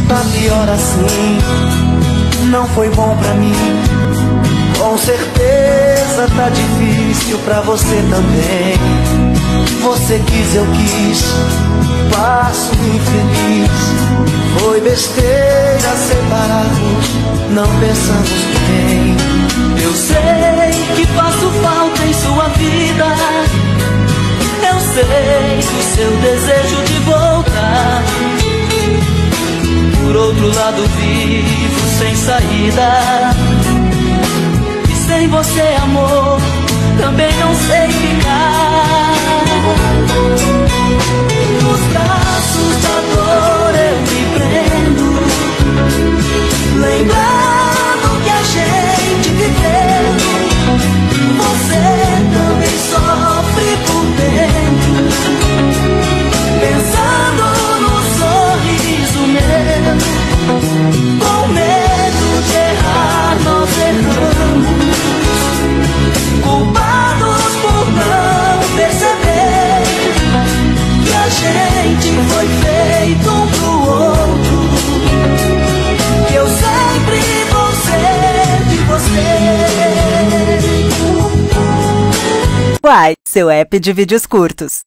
Tá pior assim, não foi bom pra mim. Com certeza tá difícil pra você também. Você quis, eu quis, passo infeliz. Foi besteira separarmos, não pensamos bem. Eu sei que faço falta em sua vida. Eu sei do seu desejo de voltar. Por outro lado vivo sem saída. E sem você, amor, também não sei ficar. Nos braços da dor eu me prendo, lembrando que a gente viveu. Você também sofre por dentro, pensando no sorriso meu. Com medo de errar, nós erramos, culpados por não perceber que a gente foi feito um pro outro. Que eu sempre vou ser de você. Uai, seu app de vídeos curtos.